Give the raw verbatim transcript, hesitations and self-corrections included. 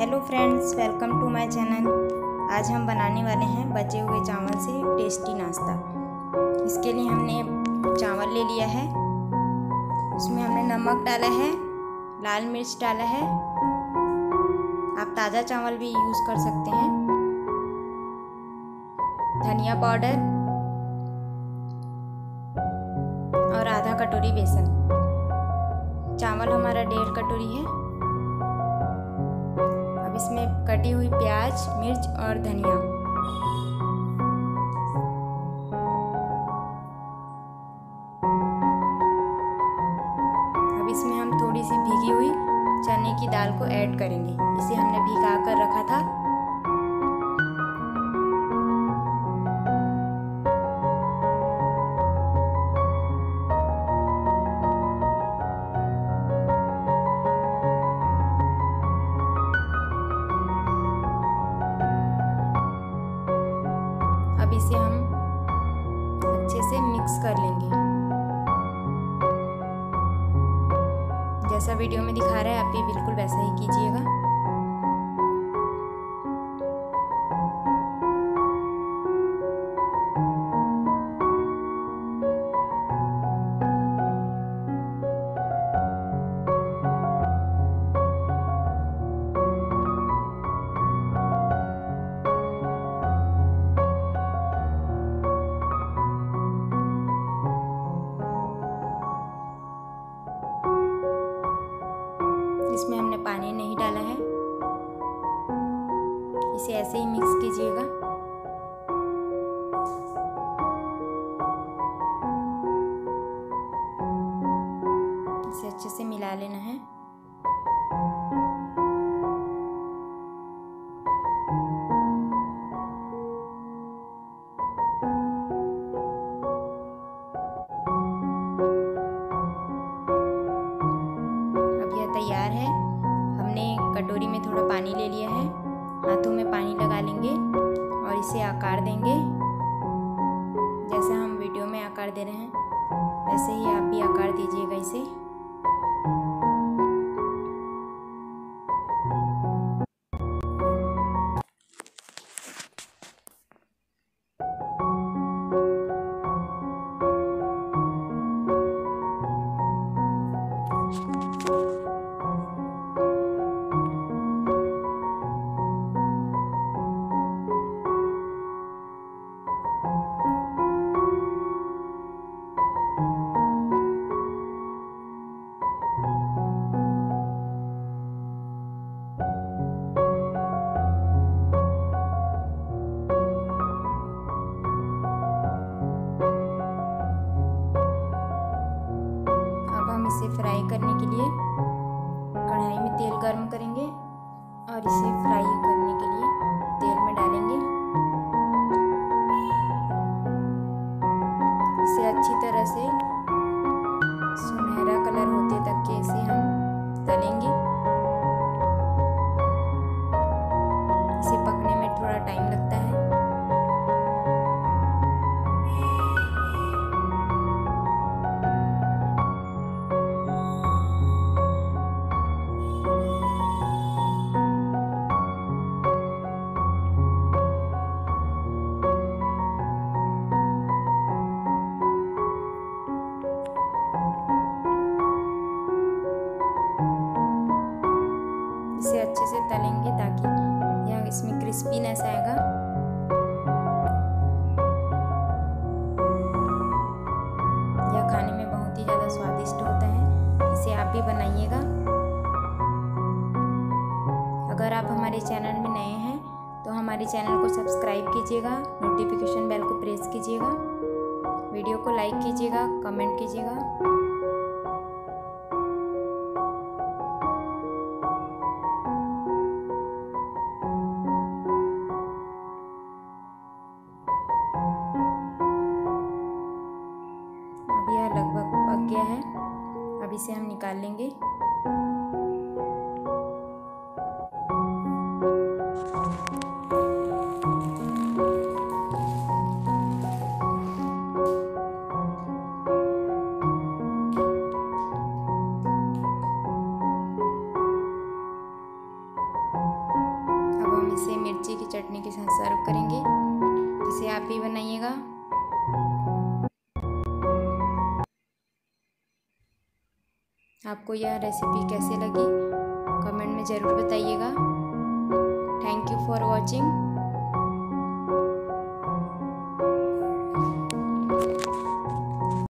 Hello friends, welcome to my channel. आज हम बनाने वाले हैं बचे हुए चावल से टेस्टी नाश्ता। इसके लिए हमने चावल ले लिया है, उसमें हमने नमक डाला है, लाल मिर्च डाला है। आप ताज़ा चावल भी यूज़ कर सकते हैं। धनिया पाउडर और आधा कटोरी बेसन। चावल हमारा डेढ़ कटोरी है। अब इसमें कटी हुई प्याज, मिर्च और धनिया। अब इसमें हम थोड़ी सी भीगी हुई चने की दाल को ऐड करेंगे। इसे हमने भिगा कर रखा था। अब इसे हम अच्छे से मिक्स कर लेंगे। जैसा वीडियो में दिखा रहा है आप भी बिल्कुल वैसा ही कीजिएगा। इसमें हमने पानी नहीं डाला है। इसे ऐसे ही मिक्स कीजिएगा। इसे अच्छे से मिला लेना है। तैयार है। हमने कटोरी में थोड़ा पानी ले लिया है। हाथों में पानी लगा लेंगे और इसे आकार देंगे। जैसा हम वीडियो में आकार दे रहे हैं वैसे ही आप भी आकार दीजिएगा इसे। इसे फ्राई करने के लिए कढ़ाई में तेल गर्म करेंगे और इसे फ्राई करने के लिए तेल में डालेंगे। इसे अच्छी तरह से सुनहरा कलर होते तक के इसे हम तलेंगे। इसे पकने में थोड़ा टाइम लगता है। इसे अच्छे से तलेंगे ताकि यह इसमें क्रिस्पीनेस आएगा। यह खाने में बहुत ही ज़्यादा स्वादिष्ट होता है। इसे आप भी बनाइएगा। अगर आप हमारे चैनल में नए हैं तो हमारे चैनल को सब्सक्राइब कीजिएगा, नोटिफिकेशन बेल को प्रेस कीजिएगा, वीडियो को लाइक कीजिएगा, कमेंट कीजिएगा। यह लगभग पक गया है। अब इसे हम निकाल लेंगे। हम इसे मिर्ची की चटनी के साथ सर्व करेंगे। इसे आप भी बनाइएगा। आपको यह रेसिपी कैसे लगी कमेंट में ज़रूर बताइएगा। Thank you for watching.